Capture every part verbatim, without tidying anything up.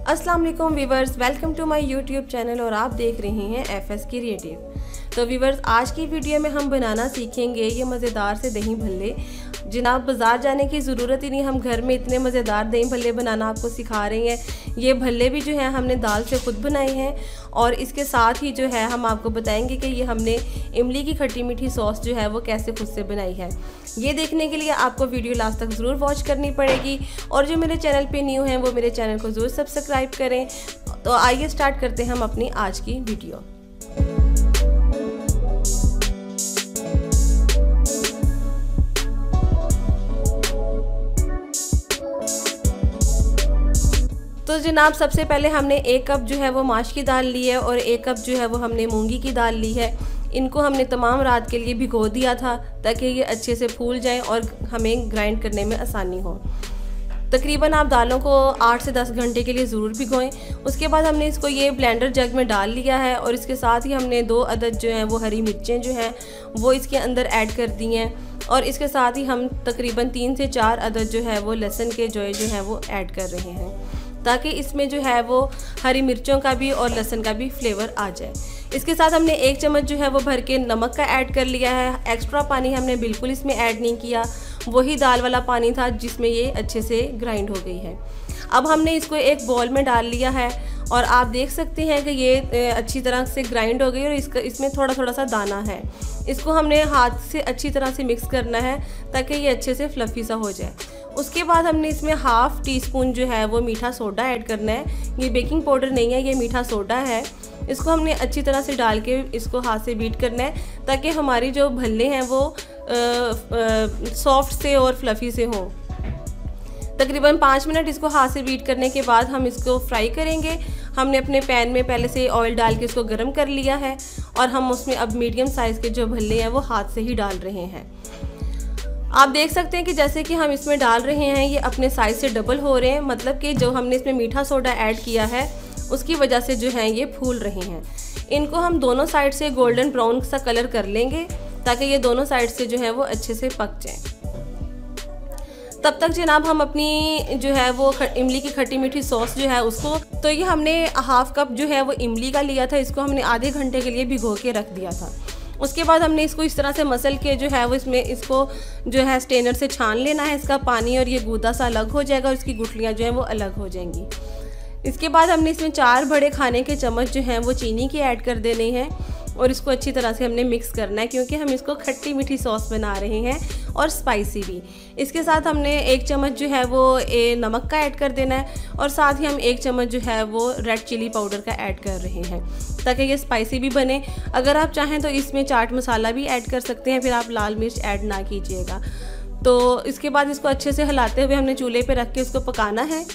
अस्सलाम वालेकुम viewers, welcome to my YouTube channel और आप देख रहे हैं एफ एस क्रिएटिव। तो वीवर्स, आज की वीडियो में हम बनाना सीखेंगे ये मज़ेदार से दही भल्ले। जनाब, बाज़ार जाने की ज़रूरत ही नहीं, हम घर में इतने मज़ेदार दही भल्ले बनाना आपको सिखा रहे हैं। ये भल्ले भी जो है हमने दाल से ख़ुद बनाए हैं और इसके साथ ही जो है हम आपको बताएंगे कि ये हमने इमली की खट्टी मीठी सॉस जो है वो कैसे खुद से बनाई है। ये देखने के लिए आपको वीडियो लास्ट तक ज़रूर वॉच करनी पड़ेगी और जो मेरे चैनल पे न्यू हैं वो मेरे चैनल को ज़रूर सब्सक्राइब करें। तो आइए स्टार्ट करते हैं हम अपनी आज की वीडियो। तो जनाब, सबसे पहले हमने एक कप जो है वो माश की दाल ली है और एक कप जो है वो हमने मूंगी की दाल ली है। इनको हमने तमाम रात के लिए भिगो दिया था ताकि ये अच्छे से फूल जाएं और हमें ग्राइंड करने में आसानी हो। तकरीबन आप दालों को आठ से दस घंटे के लिए ज़रूर भिगोएं। उसके बाद हमने इसको ये ब्लेंडर जग में डाल लिया है और इसके साथ ही हमने दो अदद जो हैं वो हरी मिर्चें जो हैं वो इसके अंदर ऐड कर दी हैं और इसके साथ ही हम तकरीबन तीन से चार अदद जो है वो लहसुन के जो जो हैं वो ऐड कर रहे हैं ताकि इसमें जो है वो हरी मिर्चों का भी और लहसुन का भी फ्लेवर आ जाए। इसके साथ हमने एक चम्मच जो है वो भर के नमक का ऐड कर लिया है। एक्स्ट्रा पानी हमने बिल्कुल इसमें ऐड नहीं किया, वही दाल वाला पानी था जिसमें ये अच्छे से ग्राइंड हो गई है। अब हमने इसको एक बॉल में डाल लिया है और आप देख सकते हैं कि ये अच्छी तरह से ग्राइंड हो गई और इसका इसमें थोड़ा थोड़ा सा दाना है। इसको हमने हाथ से अच्छी तरह से मिक्स करना है ताकि ये अच्छे से फ्लफ़ी सा हो जाए। उसके बाद हमने इसमें हाफ़ टी स्पून जो है वो मीठा सोडा ऐड करना है। ये बेकिंग पाउडर नहीं है, ये मीठा सोडा है। इसको हमने अच्छी तरह से डाल के इसको हाथ से बीट करना है ताकि हमारी जो भल्ले हैं वो सॉफ्ट से और फ्लफ़ी से हों। तकरीबन पाँच मिनट इसको हाथ से बीट करने के बाद हम इसको फ्राई करेंगे। हमने अपने पैन में पहले से ऑयल डाल के इसको गर्म कर लिया है और हम उसमें अब मीडियम साइज़ के जो भल्ले हैं वो हाथ से ही डाल रहे हैं। आप देख सकते हैं कि जैसे कि हम इसमें डाल रहे हैं ये अपने साइज़ से डबल हो रहे हैं, मतलब कि जो हमने इसमें मीठा सोडा ऐड किया है उसकी वजह से जो है ये फूल रहे हैं। इनको हम दोनों साइड से गोल्डन ब्राउन सा कलर कर लेंगे ताकि ये दोनों साइड से जो है वो अच्छे से पक जाएं। तब तक जनाब हम अपनी जो है वो इमली की खट्टी मीठी सॉस जो है उसको, तो ये हमने हाफ कप जो है वो इमली का लिया था, इसको हमने आधे घंटे के लिए भिगो के रख दिया था। उसके बाद हमने इसको इस तरह से मसल के जो है वो इसमें इसको जो है स्ट्रेनर से छान लेना है इसका पानी और ये गूदा सा अलग हो जाएगा और इसकी गुठलियाँ जो हैं वो अलग हो जाएंगी। इसके बाद हमने इसमें चार बड़े खाने के चम्मच जो हैं वो चीनी के ऐड कर देने हैं और इसको अच्छी तरह से हमने मिक्स करना है क्योंकि हम इसको खट्टी मीठी सॉस बना रहे हैं और स्पाइसी भी। इसके साथ हमने एक चम्मच जो है वो ए, नमक का ऐड कर देना है और साथ ही हम एक चम्मच जो है वो रेड चिली पाउडर का ऐड कर रहे हैं ताकि ये स्पाइसी भी बने। अगर आप चाहें तो इसमें चाट मसाला भी ऐड कर सकते हैं, फिर आप लाल मिर्च ऐड ना कीजिएगा। तो इसके बाद इसको अच्छे से हिलाते हुए हमने चूल्हे पर रख के इसको पकाना है।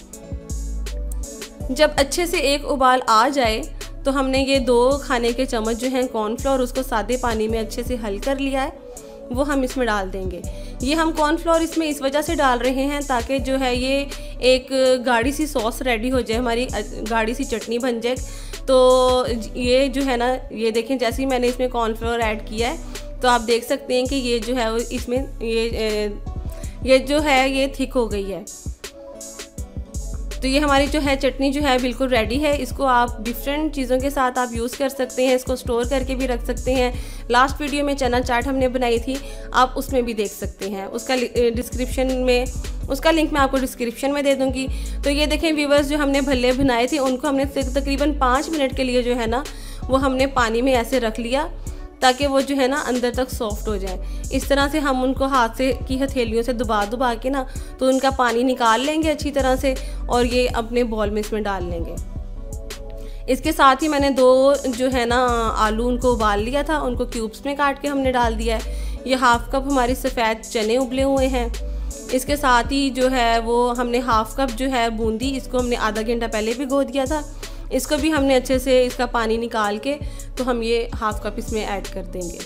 जब अच्छे से एक उबाल आ जाए तो हमने ये दो खाने के चम्मच जो हैं कॉर्नफ्लोर उसको सादे पानी में अच्छे से हल कर लिया है, वो हम इसमें डाल देंगे। ये हम कॉर्नफ्लोर इसमें इस वजह से डाल रहे हैं ताकि जो है ये एक गाढ़ी सी सॉस रेडी हो जाए, हमारी गाढ़ी सी चटनी बन जाए। तो ये जो है ना, ये देखें जैसे ही मैंने इसमें कॉर्नफ्लोर ऐड किया है तो आप देख सकते हैं कि ये जो है इसमें ये ये जो है ये थिक हो गई है। तो ये हमारी जो है चटनी जो है बिल्कुल रेडी है। इसको आप डिफरेंट चीज़ों के साथ आप यूज़ कर सकते हैं, इसको स्टोर करके भी रख सकते हैं। लास्ट वीडियो में चना चाट हमने बनाई थी, आप उसमें भी देख सकते हैं, उसका डिस्क्रिप्शन में उसका लिंक मैं आपको डिस्क्रिप्शन में दे दूँगी। तो ये देखें व्यूवर्स, जो हमने भल्ले बनाए थे उनको हमने तकरीबन पाँच मिनट के लिए जो है ना वो हमने पानी में ऐसे रख लिया ताकि वो जो है ना अंदर तक सॉफ्ट हो जाए। इस तरह से हम उनको हाथ से की हथेलियों से दबा दबा के ना तो उनका पानी निकाल लेंगे अच्छी तरह से और ये अपने बॉल में इसमें डाल लेंगे। इसके साथ ही मैंने दो जो है ना आलू उनको उबाल लिया था, उनको क्यूब्स में काट के हमने डाल दिया है। ये हाफ़ कप हमारे सफ़ेद चने उबले हुए हैं। इसके साथ ही जो है वो हमने हाफ़ कप जो है बूंदी, इसको हमने आधा घंटा पहले भिगो दिया था, इसको भी हमने अच्छे से इसका पानी निकाल के तो हम ये हाफ कप इसमें ऐड कर देंगे।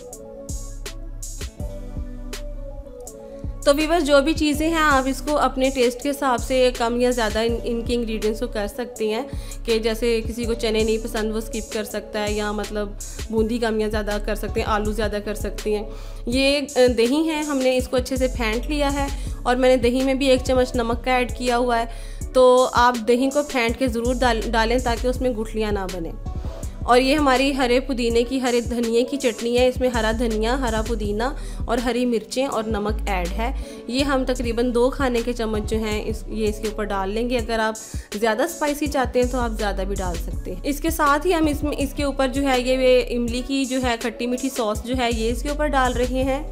तो व्यूअर्स, जो भी चीज़ें हैं आप इसको अपने टेस्ट के हिसाब से कम या ज़्यादा इन, इनके इंग्रेडिएंट्स को कर सकते हैं कि जैसे किसी को चने नहीं पसंद वो स्किप कर सकता है, या मतलब बूंदी कम या ज़्यादा कर सकते हैं, आलू ज़्यादा कर सकते हैं। ये दही है, हमने इसको अच्छे से फेंट लिया है और मैंने दही में भी एक चम्मच नमक का ऐड किया हुआ है। तो आप दही को फेंट के ज़रूर डाल डालें ताकि उसमें गुठलियाँ ना बने। और ये हमारी हरे पुदीने की, हरे धनिए की चटनी है। इसमें हरा धनिया, हरा पुदीना और हरी मिर्चें और नमक ऐड है। ये हम तकरीबन दो खाने के चम्मच जो हैं इस ये इसके ऊपर डाल लेंगे। अगर आप ज़्यादा स्पाइसी चाहते हैं तो आप ज़्यादा भी डाल सकते हैं। इसके साथ ही हम इसमें इसके ऊपर जो है ये इमली की जो है खट्टी मीठी सॉस जो है ये इसके ऊपर डाल रहे हैं।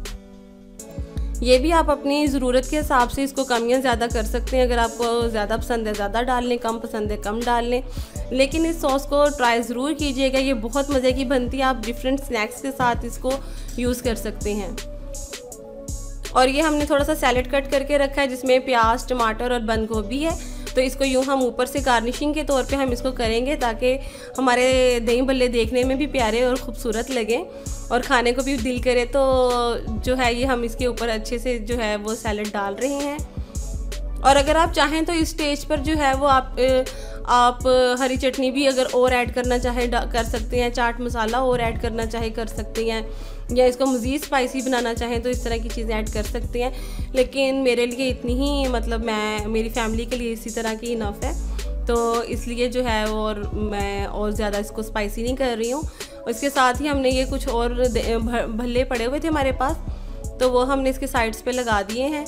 ये भी आप अपनी ज़रूरत के हिसाब से इसको कम या ज़्यादा कर सकते हैं। अगर आपको ज़्यादा पसंद है ज़्यादा डाल लें, कम पसंद है कम डाल लें, लेकिन इस सॉस को ट्राई ज़रूर कीजिएगा। ये बहुत मज़े की बनती है। आप डिफरेंट स्नैक्स के साथ इसको यूज़ कर सकते हैं। और ये हमने थोड़ा सा सैलेड कट करके रखा है जिसमें प्याज, टमाटर और बंद गोभी है। तो इसको यूँ हम ऊपर से गार्निशिंग के तौर पे हम इसको करेंगे ताकि हमारे दही भल्ले देखने में भी प्यारे और ख़ूबसूरत लगें और खाने को भी दिल करे। तो जो है ये हम इसके ऊपर अच्छे से जो है वो सैलेड डाल रहे हैं। और अगर आप चाहें तो इस स्टेज पर जो है वो आप आप हरी चटनी भी अगर और ऐड करना चाहें कर सकते हैं, चाट मसाला और ऐड करना चाहे कर सकते हैं, या इसको मज़ीद स्पाइसी बनाना चाहें तो इस तरह की चीज़ें ऐड कर सकते हैं। लेकिन मेरे लिए इतनी ही, मतलब मैं मेरी फैमिली के लिए इसी तरह की इनफ है, तो इसलिए जो है और मैं और ज़्यादा इसको स्पाइसी नहीं कर रही हूँ। इसके साथ ही हमने ये कुछ और भल्ले पड़े हुए थे हमारे पास, तो वो हमने इसके साइड्स पे लगा दिए हैं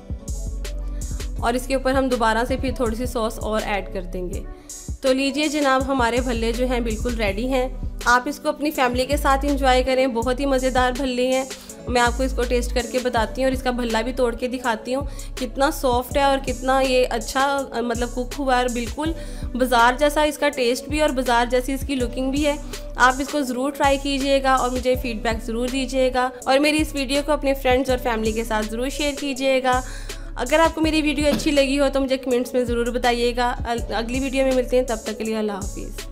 और इसके ऊपर हम दोबारा से फिर थोड़ी सी सॉस और ऐड कर देंगे। तो लीजिए जनाब, हमारे भल्ले जो हैं बिल्कुल रेडी हैं। आप इसको अपनी फैमिली के साथ इंजॉय करें। बहुत ही मज़ेदार भल्ले हैं। मैं आपको इसको टेस्ट करके बताती हूँ और इसका भल्ला भी तोड़ के दिखाती हूँ कितना सॉफ्ट है और कितना ये अच्छा मतलब कुक हुआ है। बिल्कुल बाज़ार जैसा इसका टेस्ट भी और बाज़ार जैसी इसकी लुकिंग भी है। आप इसको ज़रूर ट्राई कीजिएगा और मुझे फ़ीडबैक ज़रूर दीजिएगा और मेरी इस वीडियो को अपने फ्रेंड्स और फैमिली के साथ ज़रूर शेयर कीजिएगा। अगर आपको मेरी वीडियो अच्छी लगी हो तो मुझे कमेंट्स में ज़रूर बताइएगा। अगली वीडियो में मिलते हैं, तब तक के लिए अल्लाह हाफिज़।